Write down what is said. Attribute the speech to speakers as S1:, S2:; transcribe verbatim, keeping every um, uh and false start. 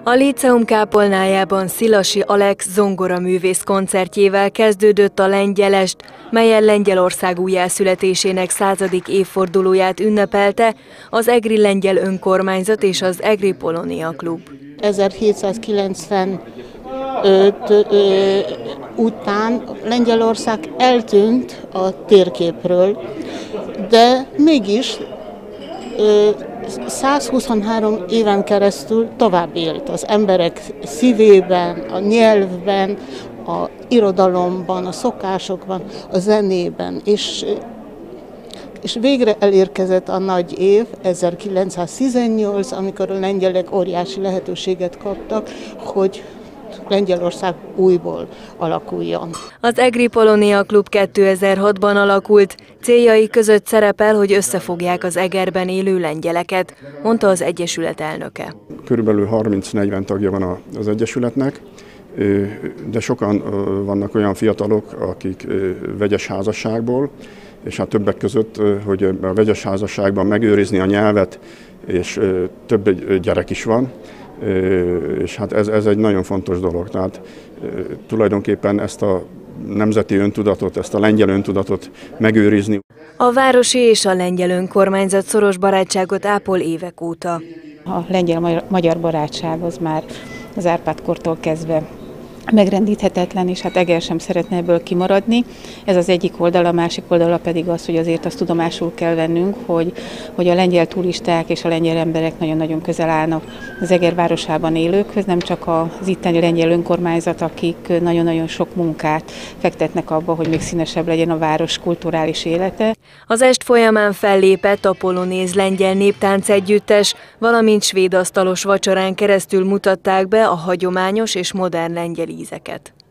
S1: A Líceum kápolnájában Szilasi Alex zongoraművész koncertjével kezdődött a Lengyelest, melyen Lengyelország újjászületésének századik évfordulóját ünnepelte az egri lengyel önkormányzat és az Egri Polonia Klub.
S2: ezerhétszázkilencvenöt után Lengyelország eltűnt a térképről, de mégis százhuszonhárom éven keresztül tovább élt az emberek szívében, a nyelvben, a irodalomban, a szokásokban, a zenében, és, és végre elérkezett a nagy év, ezerkilencszáztizennyolc, amikor a lengyelek óriási lehetőséget kaptak, hogy Lengyelország újból alakuljon.
S1: Az Egri Polonia Klub kétezer-hatban alakult, céljai között szerepel, hogy összefogják az Egerben élő lengyeleket, mondta az egyesület elnöke.
S3: Körülbelül harminc-negyven tagja van az egyesületnek, de sokan vannak olyan fiatalok, akik vegyes házasságból, és hát többek között, hogy a vegyes házasságban megőrizni a nyelvet, és több gyerek is van. És hát ez, ez egy nagyon fontos dolog. Tehát tulajdonképpen ezt a nemzeti öntudatot, ezt a lengyel öntudatot megőrizni.
S1: A városi és a lengyel önkormányzat szoros barátságot ápol évek óta.
S4: A lengyel-magyar barátság az már az Árpád-kortól kezdve megrendíthetetlen, és hát Eger sem szeretne ebből kimaradni. Ez az egyik oldala, a másik oldala pedig az, hogy azért azt tudomásul kell vennünk, hogy, hogy a lengyel turisták és a lengyel emberek nagyon-nagyon közel állnak az Eger városában élőkhöz, nem csak az itteni lengyel önkormányzat, akik nagyon-nagyon sok munkát fektetnek abba, hogy még színesebb legyen a város kulturális élete.
S1: Az est folyamán fellépett a polonéz lengyel néptánc együttes, valamint svéd asztalos vacsorán keresztül mutatták be a hagyományos és modern lengyel ízeket.